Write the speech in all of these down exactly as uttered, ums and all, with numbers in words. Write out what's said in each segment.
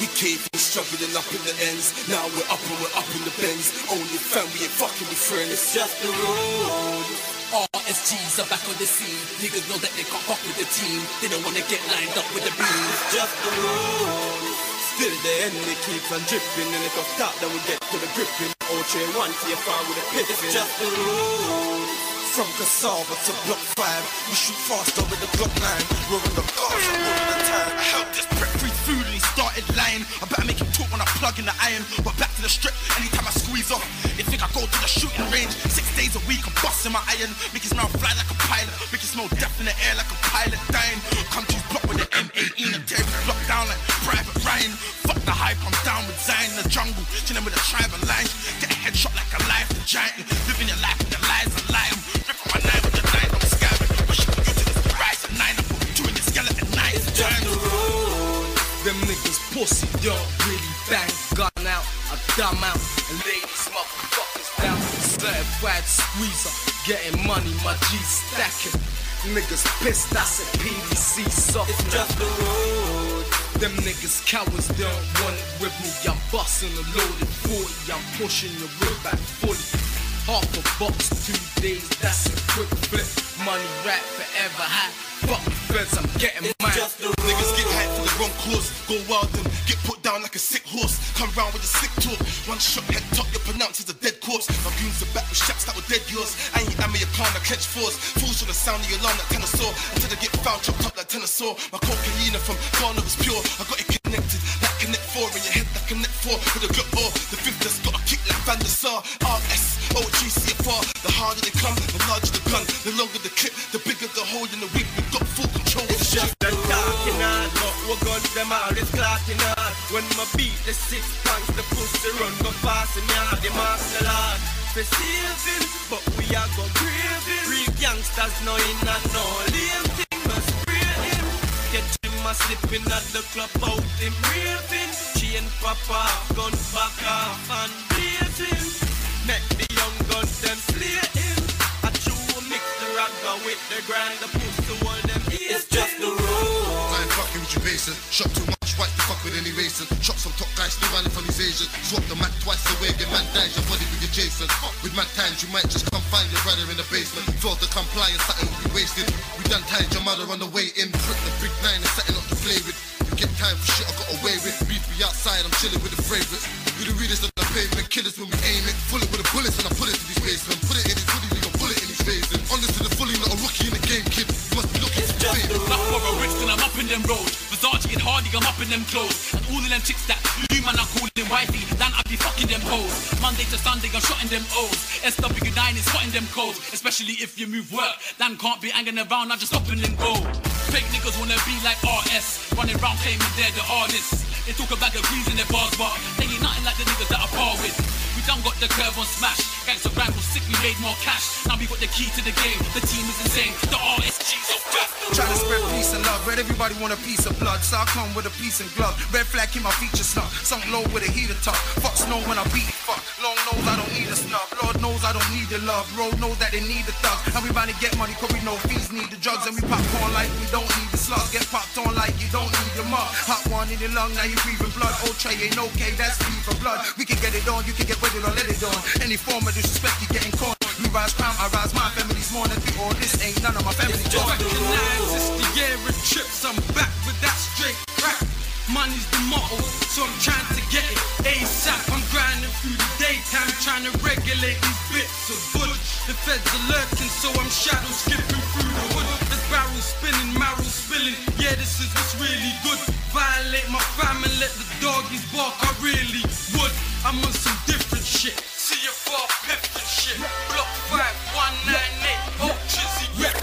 We came from struggling up in the ends. Now we're up and we're up in the bends. Only fam, we ain't fucking with friends. It's just the road. R S Gs are back on the scene. Niggas know that they can't fuck with the team. They don't wanna get lined up with the beam. It's just the road. Still the enemy keeps on dripping. And if I stop, then we get to the gripping. O J one to your fire with a piffin. It's just the road. From Cassava to Block five, we shoot fast over the block line. We're on the cars, I'm all the time. I helped this prep free food and he started lying. I better make him talk when I plug in the iron. But back to the strip, anytime I squeeze off, they think I go to the shooting range. Six days a week, I'm busting my iron. Make his mouth fly like a pilot. Make it smell death in the air like a pilot dying. Come to his block with the M eighteen and tear his block down like Private Ryan. Fuck the hype, I'm down with Zion in the jungle. Chilling with the tribal lines. Get a headshot like a life, the giant. Living your life with the lies and lie. Ripping my nine with the nine, I'm scared. Pushing you to this rise at nine. I put two in the skeleton nine. It's just the road. Them niggas pussy, don't really bang. Gun out, I dumb out. And ladies, motherfuckers down. Certified squeezer, getting money, my G's stacking. Niggas pissed, I said P D C soft. It's just the road. Them niggas cowards don't want it with me. I'm busting a loaded forty. I'm pushing your whip back fully. Half a box, two days, that's a quick flip. Money rap forever high. Fuck the feds, I'm getting mine. Niggas get hyped for the wrong cause. Go wild and get put down like a sick horse. Come round with a sick talk. One shot, head top, you're pronounced as a dead corpse. My goons are back with shots that were dead yours. I ain't Americana, clench fours. Fools from the sound of your alarm like Tennessee. Until they get found, chopped up like Tennessee. My cocaine from Ghana was pure. I got it connected like Connect four in your head like Connect four. With a gut or the fifth that's got a kick like Van der Sar. R S, O G, C F R. The harder they come, the larger the gun. The longer the clip, the bigger the hole in the whip. We got full control. It's just the talking on, but we gun them all is clocking on. When my beat the six punch, the pussy run go fast and yeah, the master lord. For saving, but we are go craving. Real gangsters no in and no lame thing, but spray him. Get him a slipping at the club out him raving. Chain pop off, gun back off and blazing. Make the young guns them slay him. I chew mix the ragga with the grind, the pussy all them. It's just the road. I ain't fucking with you basic. Shot too much white to fuck with any racing. Shot some top guys still running from these Asians. Swap the Mac twice away, get man dies, your body with your Jason. With mad times you might just come find your brother in the basement. Fail to comply and something will be wasted. We done tied your mother on the way in. Prick the big nine and setting up to play with. You get time for shit I got away with. Beef me outside, I'm chilling with the favourites. We the realest on the pavement, killers when we aim it. Full it with the bullets and I put it to these basements. Put it in his hoodie, leave a bullet in his face. And honest to the fully, not a rookie in the game, kid. You must be looking for the fame. Black for a rich, then I'm up in them roads. Versace and Hardy, I'm up in them clothes. And all of them chicks that you man, I call them wifey. Then I be fucking them hoes. Monday to Sunday, I'm shotting them O's. S W nine is spotting them codes. Especially if you move work. Then can't be hanging around, I just up and then go. Fake niggas wanna be like R S. Running round claiming they're the artists. They talk about the greens in their bars, but they ain't nothing like the niggas that I par with. We done got the curve on smash. Gangsta brand was sick, we made more cash. Now we got the key to the game. The team is insane. The R S G's of death. Trying to spread peace and love, red everybody want a piece of blood. So I come with a piece and glove. Red flag in my feature snub. Sunk low with a heater top. Fuck snow when I beat it, fuck. Long nose, I don't need a snub. Lord knows I don't need the love. Road knows that they need the thugs. And we bound to get money cause we know fees need the drugs. And we pop on like we don't need the slugs. Get popped on like you don't need your mug. Hot one in your lung, now you breathing blood. Old tray ain't okay, that's fever blood. We can get it on, you can get with it or let it on. Any form of disrespect, you getting caught. You rise crime, I rise my family's more than all this ain't none of my family's just recognize it's the year of trips, I'm back with that straight crack. Money's the motto, so I'm trying to get it ASAP. I'm grinding through the daytime, trying to regulate these bits of wood. The feds are lurking, so I'm shadow skipping through the wood. There's barrels spinning, marrow spilling. Yeah, this is what's really good. Violate my family, let the doggies bark, I really would. I'm on some different shit. See you for piffin' shit. Block five one nine eight, oh Trizzy, yeah.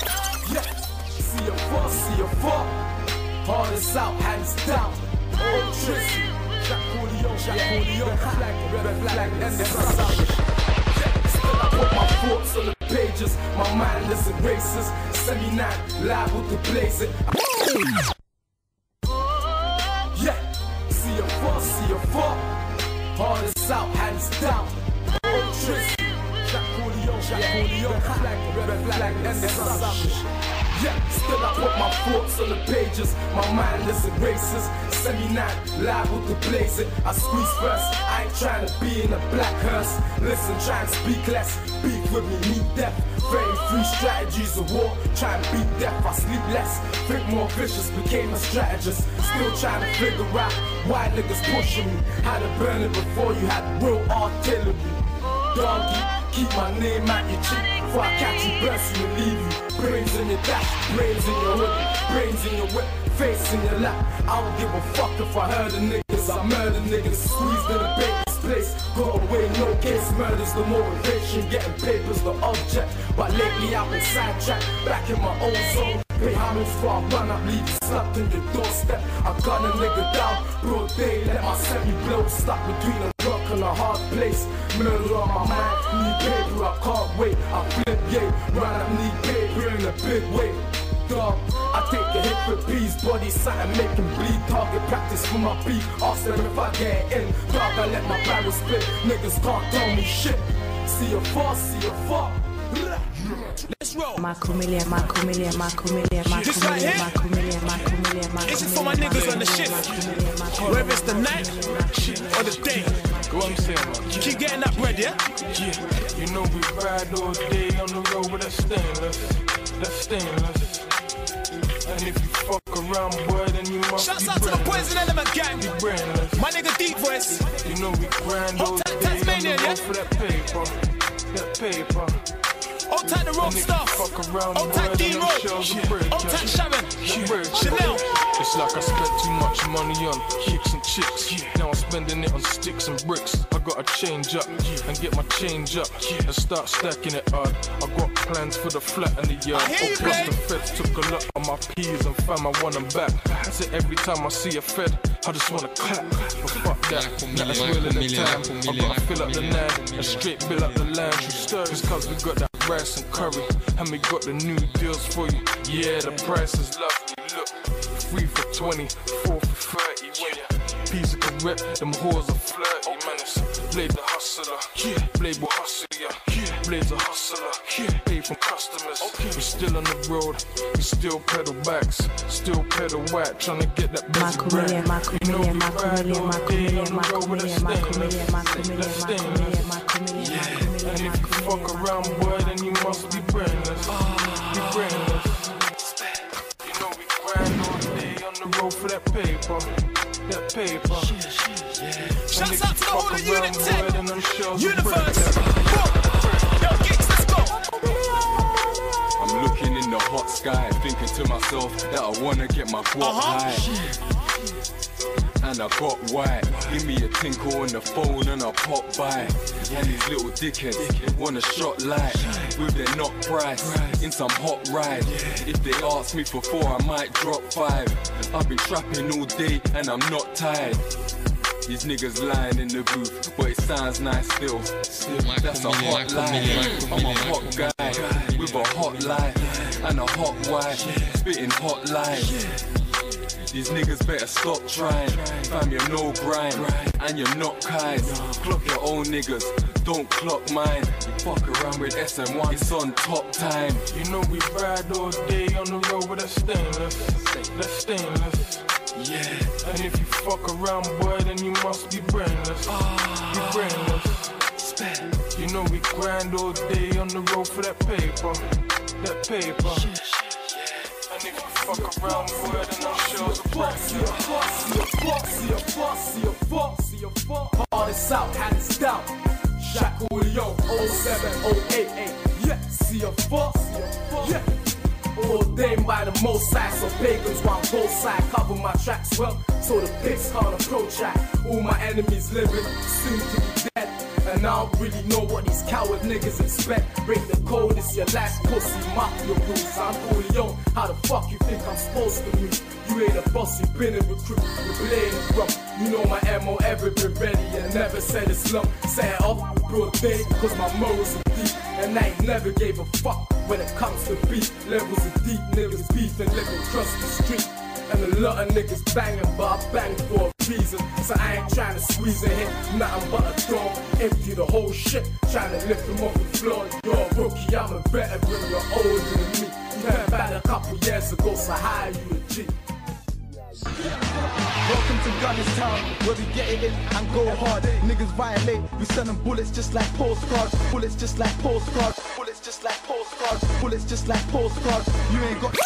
See you for, see you for. Hardest out, hands down. Oh Trizzy, Jack Coolio, Jack Coolio. Red flag, red flag, and the savage. Still I put my thoughts on the pages. My mind is erasers. seventy-nine, liable to blaze it. Yeah, see you for, see you for. Hardest out, hands down. Oh Trizzy, Jack Coolio, Jack Coolio. Red flag, red flag, and the savage. Yeah, still I put my thoughts on the pages. My mind is erasers. Semi-nine, liable to blaze it. I squeeze first, I ain't trying to be in a black hearse. Listen, try and speak less. Beef with me, meet death. Very three strategies of war. Try and beat death, I sleep less. Think more vicious, became a strategist. Still trying to figure out why niggas pushing me. Had to burn it before you had real artillery. Donkey, keep my name out your cheek. Before I catch you, burst you and leave you. Brains in your dash, brains in your hood, brains in your whip, face in your lap. I don't give a fuck if I heard the niggas. I murder niggas, squeezed in the baby's place. Go away, no case, murder's the motivation. Getting papers the object, but lately I've been sidetracked. Back in my old zone. Pay homage for I run up, leave you slapped in your doorstep. I gun a nigga down, broad day, let my semi-blow stuck between a rock and a hard place. Murder on my mind, need paper, I can't wait. I flip, yeah, run up, need paper in a big way. Dog, I take a hit for peace, body something make him bleed. Target practice for my beat, ask them if I get in. Dog, I let my barrel spit, niggas can't tell me shit. See a fall, see a fall. Let's roll. Marco Million, Marco Million, Marco Million, Marco Million, Marco Million, Marco Million, Marco. This is for my niggas on the shift. Whether it's the night or the day. Go on, say, man. Keep getting that bread, yeah? Yeah. You know we ride all day on the road with that stainless. That stainless. And if you fuck around, boy, then you must Shouts be out to the brainless. Poison Element gang. Be brainless. My nigga Deep Voice. You know we grind all Hold tight, day on Tasmania, the yeah? road for that paper. That paper. Hold tight the rock And if you stuff. fuck around, Hold boy, tight then D them Road. shells will break, Hold yeah. tight Sharon. Break. Chanel. It's like I spent too much money on kicks and chicks. Now I'm spending it on sticks and bricks. I gotta change up and get my change up and start stacking it hard. I got plans for the flat and the yard. I hear you, Plus babe. the feds took a lot on my peas and fam, I want them back. I say every time I see a fed, I just wanna clap. But fuck that, that is willing the time. I gotta fill up the nine and straight bill up the land. Just cause we got that rice and curry and we got the new deals for you. Yeah, the price is lovely. Look, three for twenty, four for thirty. When you peas are correct, them whores are flirty. Man, it's Blade the hustler, yeah. Blade will hustle ya, yeah. Blade's a hustler, yeah. Pay from customers. Okay. We still on the road, we still pedal backs, still pedal whack, trying to get that best Marco Million, Marco Million, Marco Million, Marco Million, Marco Million, Marco Million, Marco Million, Marco Million, Marco Million, Marco Million. And if you fuck around, boy, then you must be brainless. Be brainless. You know we grind all day on the road for that paper. That paper. Shouts out to the whole of Unit ten. Universe. Universe. Yo, Geeks, let's go. I'm looking in the hot sky, thinking to myself that I wanna get my guap Uh-huh. high. And I got white. Give me a tinkle on the phone and I pop by. And these little dickheads want a shot light with their knock price in some hot ride. If they ask me for four, I might drop five. I've been trapping all day and I'm not tired. These niggas lying in the booth, but it sounds nice still. That's a hot line. I'm a hot guy with a hot life and a hot wife, spitting hot lines. These niggas better stop trying. Fam, you're no grind, and you're not kind. Clock your own niggas, don't clock mine. You fuck around with S M one, it's on top time. You know we ride all day on the road with that stainless. That stainless. Yeah. And if you fuck around, boy, then you must be brainless. Be brainless. You know we grind all day on the road for that paper. That paper. And if you fuck around, boy, then I'm sure the price. See a fuck, see a fuck, see a fuck, see a fuck, see a fuck. Hardest out, hands down. Shaq Julio, oh seven, oh eight eight. Yeah, see a fuck, see a fuck. Yeah. Ordained by the most side, so pagans want both side. Cover my tracks well, so the pigs can't approach that. All my enemies living, soon to be dead. And I don't really know what these coward niggas expect. Break the code, it's your last pussy, mafia rules. I'm Julio, how the fuck you think I'm supposed to move? You ain't a boss, you been a recruit, you're playing it wrong. You know my M O ever been ready and never said it's long. Set it off with broad day, cause my morals are deep. And I ain't never gave a fuck when it comes to beef. Levels of deep niggas beef and living across the street. And a lot of niggas banging, but I bang for a reason. So I ain't trying to squeeze in here, nothing but a door. Empty the whole shit, trying to lift them off the floor. You're a rookie, I'm a veteran, you're older than me. Went back a couple years ago, so how are you a G? Welcome to Gunners Town, where we get it in and go hard. Niggas violate, we send them bullets just like postcards. Bullets just like postcards. Bullets just like postcards. Bullets just like postcards. You ain't got.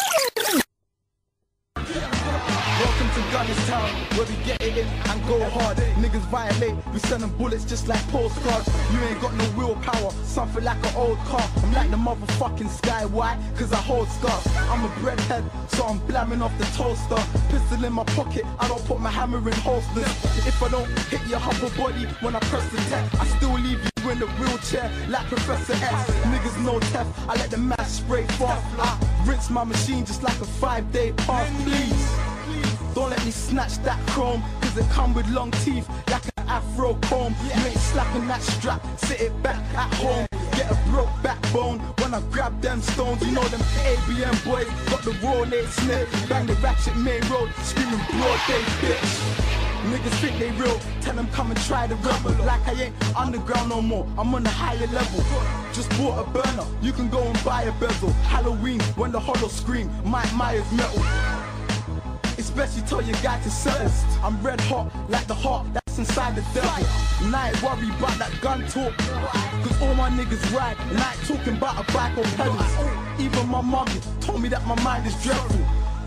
Welcome to Gunners Town, where we get it in and go hard. Niggas violate, we send them bullets just like postcards. You ain't got no willpower, something like an old car. I'm like the motherfucking sky, why? Cause I hold scars. I'm a breadhead, so I'm blamming off the toaster. Pistol in my pocket, I don't put my hammer in holsters. If I don't hit your upper body when I press the tech, I still leave you in the wheelchair like Professor X. Niggas no theft, I let the match spray fast. I rinse my machine just like a five day pass, please. Don't let me snatch that chrome, cause it come with long teeth like an afro comb. You ain't slapping that strap, sit it back at home. Get a broke backbone when I grab them stones. You know them A B M boys got the raw Nate Smith. Bang the ratchet main road, screaming broad day bitch. Niggas think they real, tell them come and try the rebel. Like I ain't underground no more, I'm on a higher level. Just bought a burner, you can go and buy a bezel. Halloween, when the hollow scream, Mike Myers metal. Especially tell your guy to settle. I'm red hot, like the heart that's inside the devil. And I ain't worried about that gun talk, cause all my niggas ride, and I ain't talking about a bike or pedals. Even my mommy told me that my mind is dreadful,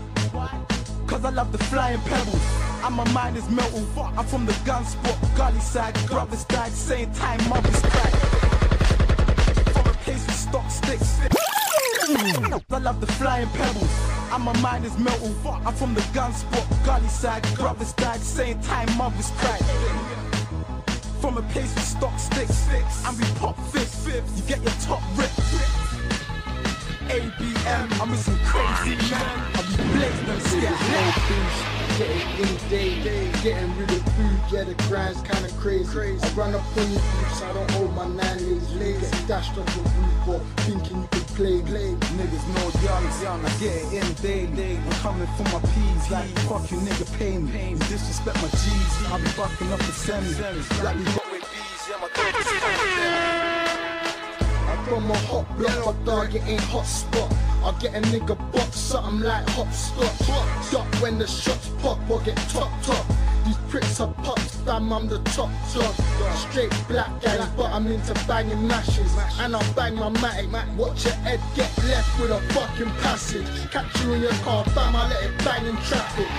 cause I love the flying pebbles, and my mind is metal. I'm from the gun spot, gully side. Brothers died, same time mothers cried. From a place with stock sticks, I love the flying pebbles, and my mind is metal. I'm from the gun spot, gully side. Brothers died, same time mothers cried. From a place with stock sticks, and we pop fists. You get your top ripped. A B M, I'm with some crazy man. I'll be blazing them scat. Getting in day, getting rid of food, yeah, the grind's kinda crazy. I run up on you, so I don't hold my nine days late. Get dashed off the roof, but thinking you could play, play. Niggas know young, young, I get it in daily. I'm coming for my P's, like fuck you nigga pay me. You disrespect my G's, I'll be bucking up the semis. Like we got with B's, yeah, my dog is from a hot block, my dog, it ain't hot spot. I'll get a nigga box, something like hopscotch. Duck when the shots pop or get top top. These pricks are pops, fam, I'm the top dog. Straight black gang, but I'm into banging mashes. And I'll bang my matic, watch your head get left with a fucking passage. Catch you in your car, fam, I let it bang in traffic.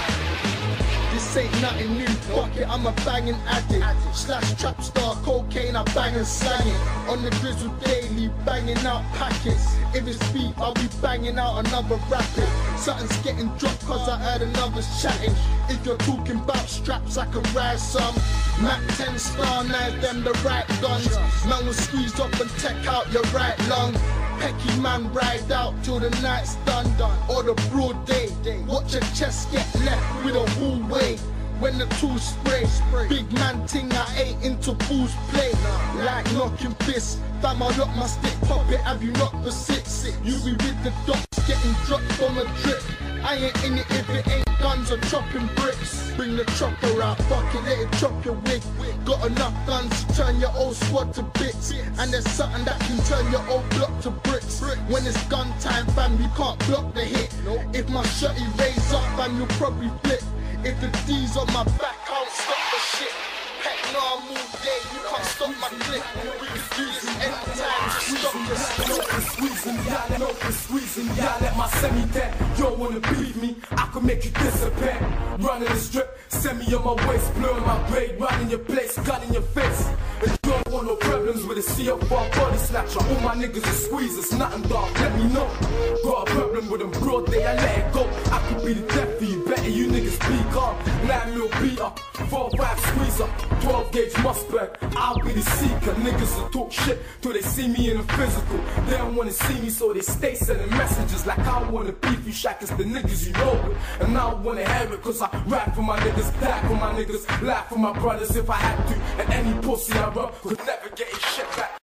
This ain't nothing new, fuck it, I'm a banging addict. Slash trap star, cocaine, I bang and slang it. On the grizzle daily, banging out packets. If it's beef, I'll be banging out another rapid. Something's getting dropped cause I heard another's chatting. If you're talking about straps, I can ride some. Mac ten star knife, them the right guns. Man will squeeze up and take out your right lung. Pecky man ride out till the night's done, or the broad day. Watch your chest get left with a whole way. When the tools spray, big man ting, I ain't into fools play. Like knocking fists, fam, I lock my stick, pop it, have you knocked the six? You be with the dots, getting dropped from a trip. I ain't in it if it ain't guns or chopping bricks. Bring the chopper out, fuck it, let it chop your wig. Got enough guns to turn your old squad to bits. And there's something that can turn your old block to bricks. When it's gun time, fam, you can't block the hit. If my shutty raise up, fam, you'll probably flip. If the D's on my back, I don't stop the shit. Pet arm all day, you can't stop my clip. We can do this anytime, stop this. Squeezing, y'all, no squeezing, y'all, let my semi dead. You don't wanna beat me, I can make you disappear. Running the strip, send me on my waist, blowing my blade, running your place, gun in your face. And you don't want no problems with a C F R body snatcher. All my niggas are squeezers, nothing dark, let me know. Got a problem with them broad day, I let it go. I could be the death for you, better you niggas be calm. Nine mil beater, four five squeezer, twelve gauge Mossberg. I'll be the seeker, niggas will talk shit till they see me in a physical. They don't wanna see me, so they stay sending messages like I wanna beef you, shack, it's the niggas you know with. And I don't wanna hear it, cause I rap for my niggas, die for my niggas, laugh for my brothers if I had to. And any pussy I rub could never get his shit back.